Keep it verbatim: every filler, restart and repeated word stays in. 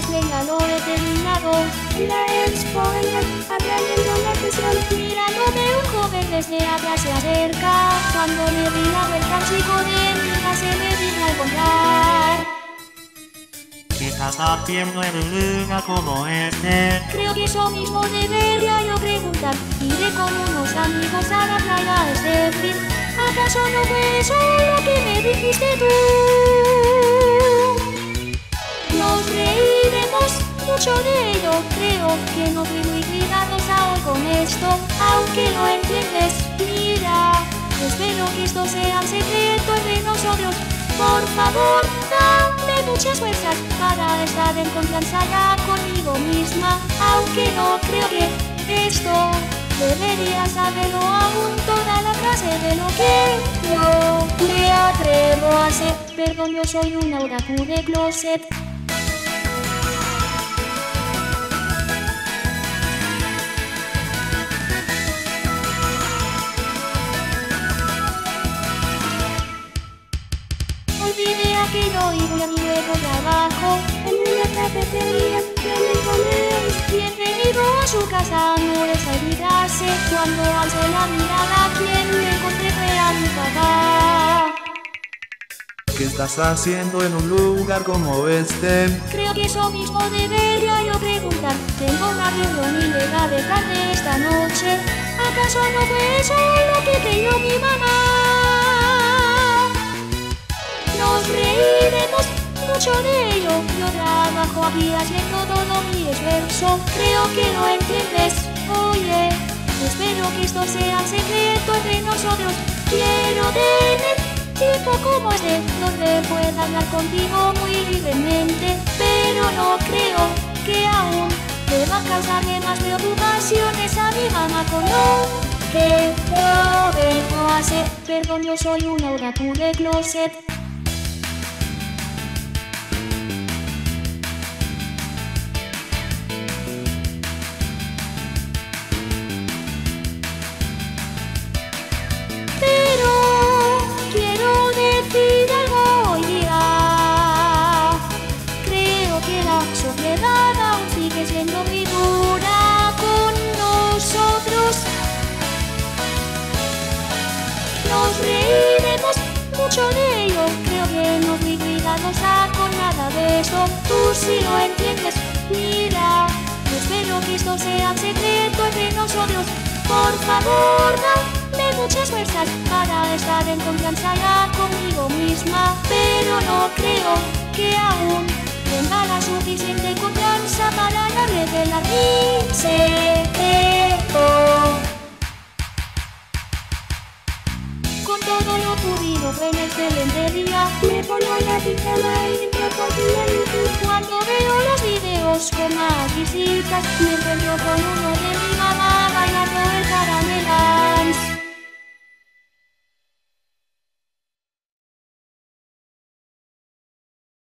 pues venga, lo he terminado. Mira el spoiler, atrayendo la atención. Mirándome un joven desde atrás se acerca. Cuando me di la vuelta al chico de mi clase me vine a encontrar. ¿Qué estás haciendo en un lugar como este? Creo que eso mismo debería yo preguntar. Iré con unos amigos a la playa este fin. ¿Acaso no fue eso lo que me dijiste tú? Nos reiremos mucho de ello. Creo que no fui muy cuidadosa hoy con esto. Aunque lo entiendes, mira, espero que esto sea un secreto entre nosotros. Por favor, dame muchas fuerzas para estar en confianza ya conmigo misma. Aunque no creo que esto debería saberlo aún toda la clase de lo que yo me atrevo a hacer. Perdón, yo soy un otaku de closet. Olvidé aquello y voy a mi nuevo trabajo. En una cafetería, ven con él. Bienvenido a su casa, no les olvidarse. Cuando alcé la mirada, quien me encontré fue a mi papá. ¿Qué estás haciendo en un lugar como este? Creo que eso mismo debería yo preguntar. Tengo una reunión ilegal de tarde esta noche. ¿Acaso no fue eso lo que creyó mi mamá? Nos reiremos mucho de ello. Yo trabajo aquí haciendo todo mi esfuerzo. Creo que lo entiendes. Oye, espero que esto sea un secreto entre nosotros. Quiero tener tiempo como este, donde pueda hablar contigo muy libremente. Pero no creo que aún deba causarle más preocupaciones a mi mamá con lo que yo vengo a hacer. Perdón, yo soy una otaku de closet. Siendo muy dura con nosotros. Nos reiremos mucho de ello. Creo que no fui cuidadosa con nada de eso. Tú sí lo entiendes. Mira, espero que esto sea un secreto entre nosotros. Por favor, dame muchas fuerzas para estar en confianza ya conmigo misma. Pero no creo que aún tenga la suficiente confianza para revelar mi secreto. Con todo lo ocurrido fue un excelente día. Me pongo la pijama y propone YouTube. Cuando veo los videos con más visitas, me encuentro con uno de mi mamá bailando el caramela.